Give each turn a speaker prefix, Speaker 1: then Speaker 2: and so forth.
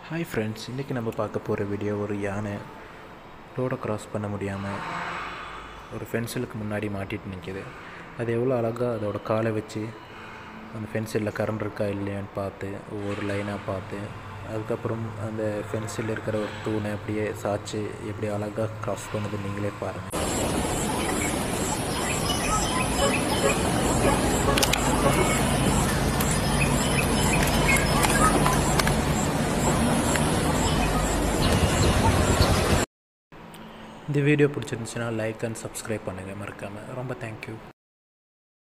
Speaker 1: Hi friends, இன்றைக்கி நம்ம பார்க்க போகிற வீடியோ ஒரு யானை ரோடை க்ராஸ் பண்ண முடியாமல் ஒரு ஃபென்சிலுக்கு முன்னாடி மாட்டிட்டு நிற்கிது. அது எவ்வளோ அழகாக அதோடய காலை வச்சு அந்த ஃபென்சிலில் கரண்ட் இருக்கா இல்லையான்னு பார்த்து ஒவ்வொரு லைனாக பார்த்து அதுக்கப்புறம் அந்த ஃபென்சிலில் இருக்கிற ஒரு தூணை அப்படியே சாய்ச்சி எப்படி அழகாக க்ராஸ் பண்ணுது நீங்களே பாருங்கள். இந்த வீடியோ பிடிச்சிருந்துச்சுன்னா லைக் அண்ட் சப்ஸ்கிரைப் பண்ணுங்கள் மறக்காமல். ரொம்ப தேங்க்யூ.